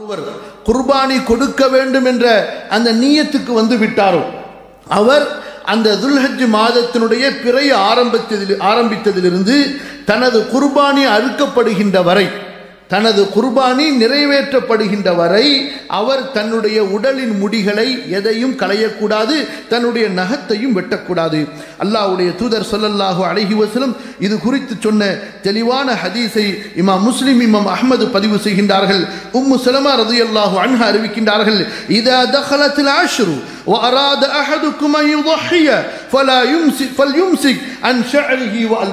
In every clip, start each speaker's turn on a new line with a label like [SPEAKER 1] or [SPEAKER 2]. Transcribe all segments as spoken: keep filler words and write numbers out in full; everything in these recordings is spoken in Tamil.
[SPEAKER 1] ஒருவர் குர்பானி கொடுக்க வேண்டும் என்ற அந்த நியத்துக்கு வந்து விட்டாரோ அவர் அந்த துல்ஹஜ் மாதத்தினுடைய பிறை ஆரம்பித்ததில் ஆரம்பித்ததிலிருந்து தனது குர்பானி அறுக்கப்படுகின்ற வரை தனது குர்பானி நிறைவேற்றப்படுகின்ற வரை அவர் தன்னுடைய உடலின் முடிகளை எதையும் களையக்கூடாது, தன்னுடைய நகத்தையும் வெட்டக்கூடாது. அல்லாஹ்வுடைய தூதர் ஸல்லல்லாஹு அலைஹி வஸல்லம் இது குறித்து சொன்ன தெளிவான ஹதீஸை இமாம் முஸ்லிம் இமாம் அஹ்மது பதிவு செய்கின்றார்கள். உம்மு சலமா ரலியல்லாஹு அன்ஹா அறிவிக்கின்றார்கள், இதா தഖலத்தில் அஷ்ரு وأراد أحدكم أن يضحي فلا يمسك فليمسك عن شعره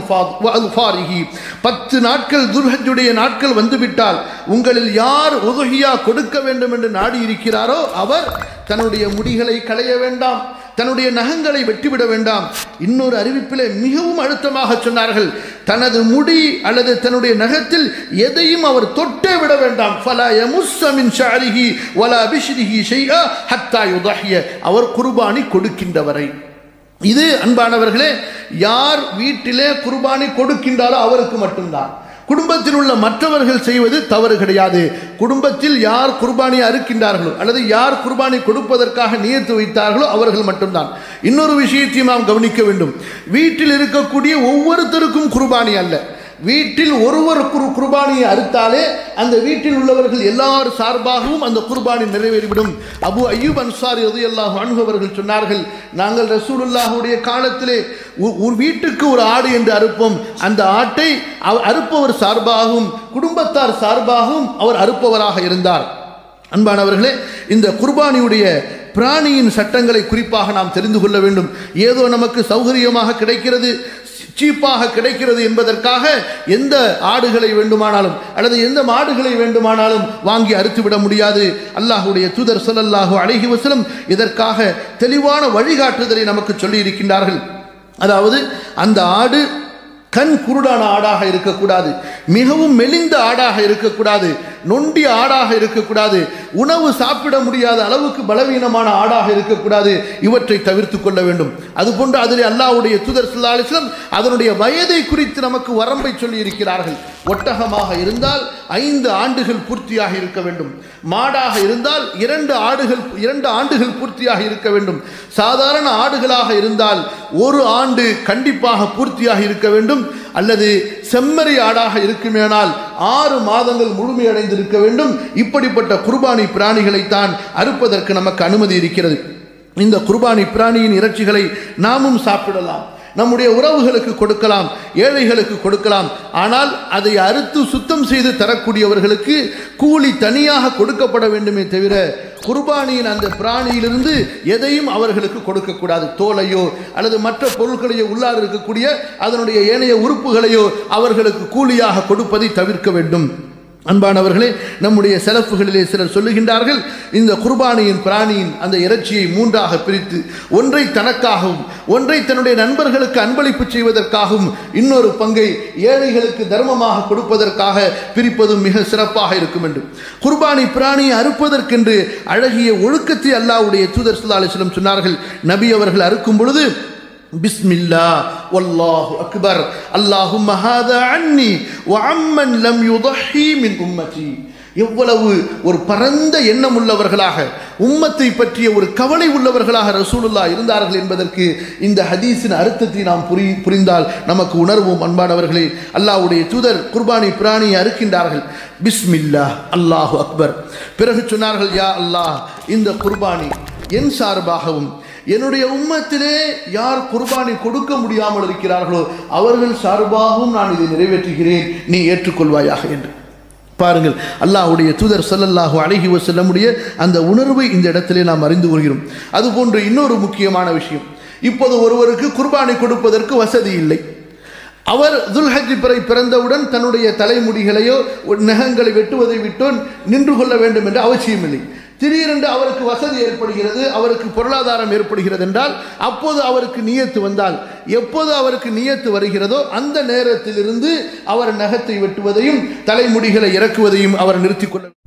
[SPEAKER 1] وأظفاره. பத்து நாட்கள் துல்ஹஜ்ஜுடைய நாட்கள் வந்துவிட்டால் உங்களில் யார் உதுஹியா கொடுக்க வேண்டும் என்று நாடி இருக்கிறாரோ அவர் தன்னுடைய முடிகளை களைய வேண்டாம், தன்னுடைய நகங்களை வெட்டிவிட வேண்டாம். இன்னொரு அறிவிப்பிலே மிகவும் அழுத்தமாக சொன்னார்கள், தனது முடி அல்லது தன்னுடைய நகத்தில் எதையும் அவர் தொட்டே விட வேண்டாம். ஃபலா யமுஸ்ஸ மின் ஷஅரிஹி வலா பிஷ்ரிஹி ஷைஆ ஹத்தா யுதஹிய. அவர் குர்பானி கொடுக்கின்றவரை. இது அன்பானவர்களே, யார் வீட்டிலே குர்பானி கொடுக்கின்றாரோ அவருக்கு மட்டும்தான். குடும்பத்தில் உள்ள மற்றவர்கள் செய்வது தவறு கிடையாது. குடும்பத்தில் யார் குர்பானி அறுக்கின்றார்களோ அல்லது யார் குர்பானி கொடுப்பதற்காக நியத்து வைத்தார்களோ அவர்கள் மட்டும்தான். இன்னொரு விஷயத்தையும் நாம் கவனிக்க வேண்டும், வீட்டில் இருக்கக்கூடிய ஒவ்வொருத்தருக்கும் குர்பானி அல்ல. வீட்டில் ஒருவர் குர்பானியை அறுத்தாலே அந்த வீட்டில் உள்ளவர்கள் எல்லார் சார்பாகவும் அந்த குர்பானி நிறைவேறிவிடும். அபு அய்யூப் அன்சாரி ரலியல்லாஹு அன்ஹு அவர்கள் சொன்னார்கள், நாங்கள் ரசூலுல்லாஹுடைய காலத்திலே ஒரு வீட்டுக்கு ஒரு ஆடு என்று அறுப்போம். அந்த ஆட்டை அறுப்பவர் சார்பாகவும் குடும்பத்தார் சார்பாகவும் அவர் அறுப்பவராக இருந்தார். அன்பானவர்களே, இந்த குர்பானியுடைய பிராணியின் சட்டங்களை குறிப்பாக நாம் தெரிந்து கொள்ள வேண்டும். ஏதோ நமக்கு சௌகரியமாக கிடைக்கிறது, சீப்பாக கிடைக்கிறது என்பதற்காக எந்த ஆடுகளை வேண்டுமானாலும் அல்லது எந்த மாடுகளை வேண்டுமானாலும் வாங்கி அறுத்துவிட முடியாது. அல்லாஹ்வுடைய தூதர் ஸல்லல்லாஹு அலைஹி வஸல்லம் இதற்காக தெளிவான வழிகாட்டுதலை நமக்கு சொல்லி இருக்கின்றார்கள். அதாவது அந்த ஆடு கண் குருடான ஆடாக இருக்கக்கூடாது, மிகவும் மெலிந்த ஆடாக இருக்கக்கூடாது, நொண்டிய ஆடாக இருக்கக்கூடாது, உணவு சாப்பிட முடியாத அளவுக்கு பலவீனமான ஆடாக இருக்கக்கூடாது. இவற்றை தவிர்த்து கொள்ள வேண்டும். அதுபோன்று அதில் அல்லாஹ்வுடைய தூதர் ஸல்லல்லாஹு அலைஹி வஸல்லம் அதனுடைய வயதை குறித்து நமக்கு வரம்பை சொல்லி இருக்கிறார்கள். ஒட்டகமாக இருந்தால் ஐந்து ஆண்டுகள் பூர்த்தியாக இருக்க வேண்டும், மாடாக இருந்தால் இரண்டு ஆடுகள் இரண்டு ஆண்டுகள் பூர்த்தியாக இருக்க வேண்டும், சாதாரண ஆடுகளாக இருந்தால் ஒரு ஆண்டு கண்டிப்பாக பூர்த்தியாக இருக்க வேண்டும், அல்லது செம்மறி ஆடாக இருக்குமேனால் ஆறு மாதங்கள் முழுமையடைந்திருக்க வேண்டும். இப்படிப்பட்ட குர்பானி பிராணிகளைத்தான் அறுப்பதற்கு நமக்கு அனுமதி இருக்கிறது. இந்த குர்பானி பிராணியின் இறைச்சிகளை நாமும் சாப்பிடலாம், நம்முடைய உறவுகளுக்கு கொடுக்கலாம், ஏழைகளுக்கு கொடுக்கலாம். ஆனால் அதை அறுத்து சுத்தம் செய்து தரக்கூடியவர்களுக்கு கூலி தனியாக கொடுக்கப்பட வேண்டுமே தவிர குர்பானியின் அந்த பிராணியிலிருந்து எதையும் அவர்களுக்கு கொடுக்கக்கூடாது. தோலையோ அல்லது மற்ற பொருட்களையோ உள்ளார் இருக்கக்கூடிய அதனுடைய ஏனைய உறுப்புகளையோ அவர்களுக்கு கூலியாக கொடுப்பதை தவிர்க்க வேண்டும். அன்பானவர்களே, நம்முடைய செலப்புகளிலே சிலர் சொல்லுகின்றார்கள், இந்த குர்பானியின் பிராணியின் அந்த இறைச்சியை மூன்றாக பிரித்து ஒன்றை தனக்காகவும் ஒன்றை தன்னுடைய நண்பர்களுக்கு அன்பளிப்பு செய்வதற்காகவும் இன்னொரு பங்கை ஏழைகளுக்கு தர்மமாக கொடுப்பதற்காக பிரிப்பதும் மிக சிறப்பாக இருக்கும் என்று. குர்பானி பிராணியை அறுப்பதற்கென்று அழகிய ஒழுக்கத்தை அல்லாஹ்வுடைய தூதர் ஸல்லல்லாஹு அலைஹி வஸல்லம் சொன்னார்கள். நபி அவர்கள் அறுக்கும் பொழுது பிஸ்மில்லா வல்லாஹு அக்பர் அல்லாஹும்ம ஹாதா அன்னி வ அம்மன் லம் யுதஹி மின் உம்மதி. எவ்வளவு ஒரு பரந்த எண்ணம் உள்ளவர்களாக, உம்மத்தை பற்றிய ஒரு கவலை உள்ளவர்களாக ரசூலுல்லாஹ் இருந்தார்கள் என்பதற்கு இந்த ஹதீஸின் அர்த்தத்தை நாம் புரி புரிந்தால் நமக்கு உணர்வோம். அன்பானவர்களே, அல்லாஹ்வுடைய தூதர் குர்பானி பிராணியை அறுக்கின்றார்கள். பிஸ்மில்லா அல்லாஹு அக்பர். பிறகு சொன்னார்கள், யா அல்லாஹ், இந்த குர்பானி என் சார்பாகவும் என்னுடைய உம்மத்திலே யார் குர்பானி கொடுக்க முடியாமல் இருக்கிறார்களோ அவர்கள் சார்பாகவும் நான் இதை நிறைவேற்றுகிறேன், நீ ஏற்றுக்கொள்வாயாக என்று. பாருங்கள், அல்லாஹ்வுடைய தூதர் ஸல்லல்லாஹு அலைஹி வஸல்லமுடைய அந்த உணர்வை இந்த இடத்திலே நாம் அறிந்து கொள்கிறோம். அதுபோன்று இன்னொரு முக்கியமான விஷயம், இப்போது ஒருவருக்கு குர்பானி கொடுப்பதற்கு வசதி இல்லை. அவர் துல்ஹஜ் பிறை பிறந்தவுடன் தன்னுடைய தலைமுடிகளையோ நகங்களை வெட்டுவதை விட்டோ நின்று கொள்ள வேண்டும் என்ற அவசியம் இல்லை. திடீரென்று அவருக்கு வசதி ஏற்படுகிறது, அவருக்கு பொருளாதாரம் ஏற்படுகிறது என்றால் அப்போது அவருக்கு நியத்து வந்தால், எப்போது அவருக்கு நியத்து வருகிறதோ அந்த நேரத்திலிருந்து அவர் நகத்தை வெட்டுவதையும் தலைமுடிகளை இறக்குவதையும் அவர் நிறுத்திக் கொள்ள